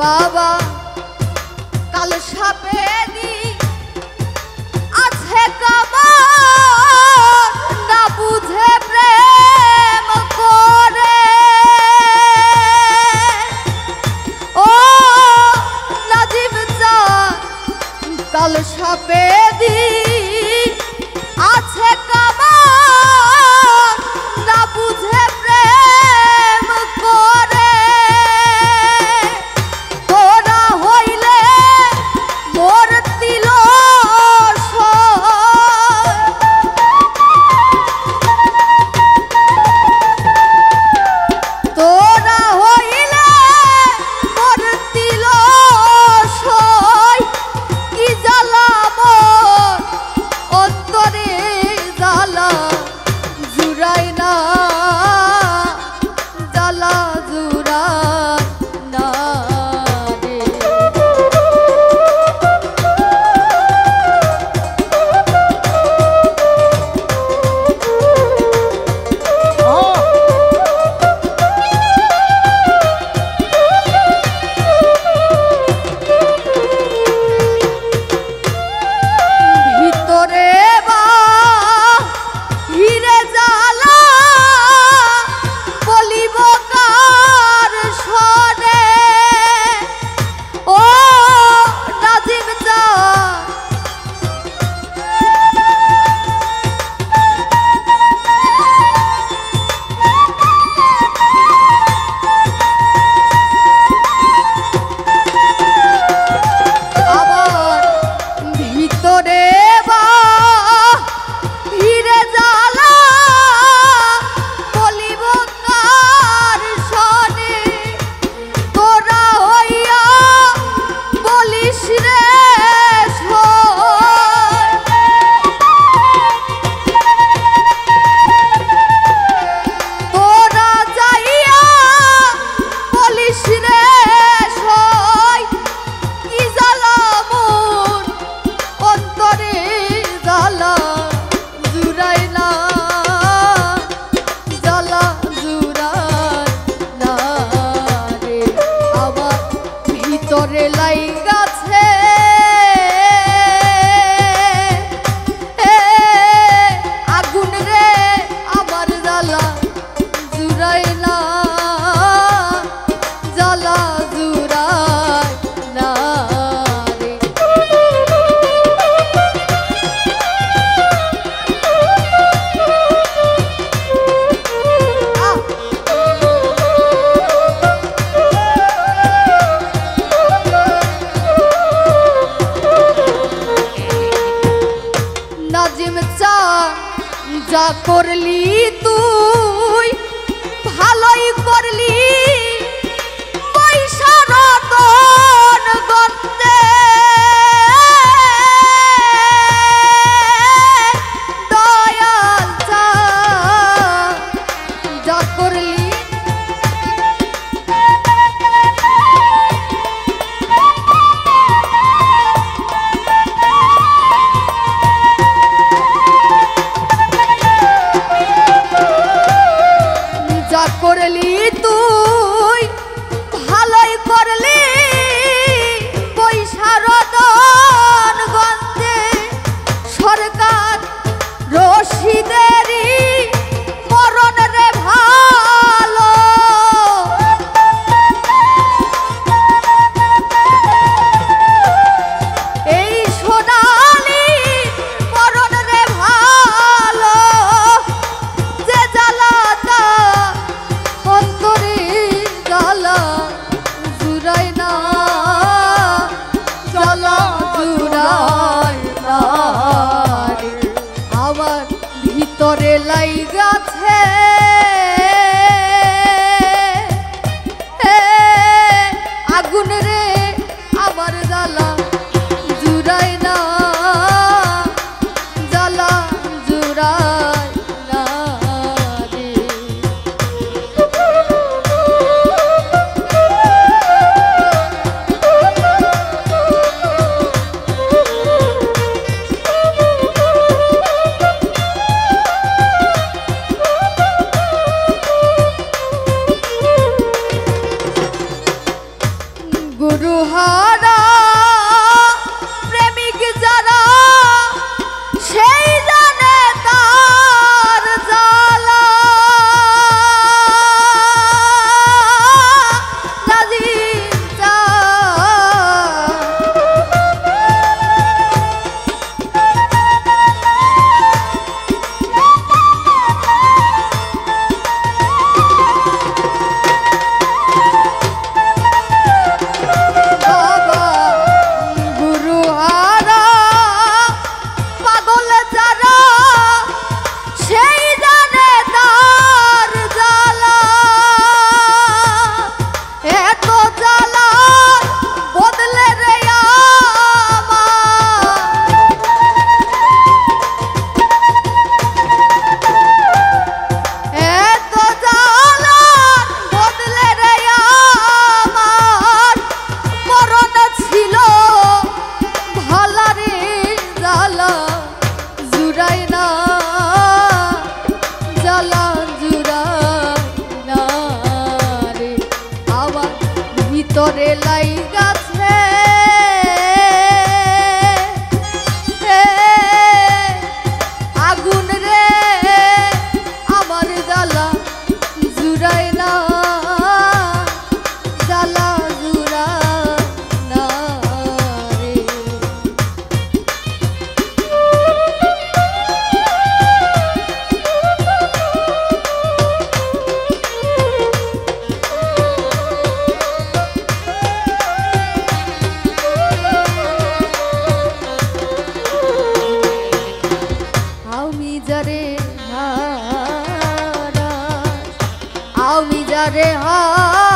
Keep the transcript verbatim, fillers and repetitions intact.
আবা কাল সাপে দি আছে কাবার না বুঝে প্রেম করে ও নাজিম চা কাল সাপে দি আছে কাবার না বুঝে প্রেম করে তোরা হইলে মোর তিল তোরা হইলে মোর তিল কি জ্বালা মোর অন্তরে জ্বালা জুড়াই না জ্বালা জুড়াই না রে ভিতরে বা হিরে জ্বালা বলিব কার সনে ও নাজিম চা আবার ভিতরে বা হিরে জ্বালা বলিব কার সনে তোরা হইয়া বলিস রে সই তোরা যাইয়া বলিস রে সই কি জ্বালা মোর অন্তরে জ্বালা জুড়াই না জ্বালা জুড়াই না রে আমার ভিতরে লাইগাছে আগুন রে আমার জ্বালা জুড়াই না জ্বালা জুড়াই না রে নাজিম চা যা করলি তুই ভালোই করলি পয়সা রতন গন্ধে দয়াল চা যা করলি যা করলি তুই ভালোই করলি পয়সা রতন গন্ধে সরকার রশিদেরই মরণ রে ভালো এই সোনালি মরণ রে ভালো যে জ্বালাটা অন্তরে তরে লাই গাছে আগুন রে আমার জ্বালা জুড়াই না জ্বালা জুড়া না রে আমি যারে হারা আমি যারে হারা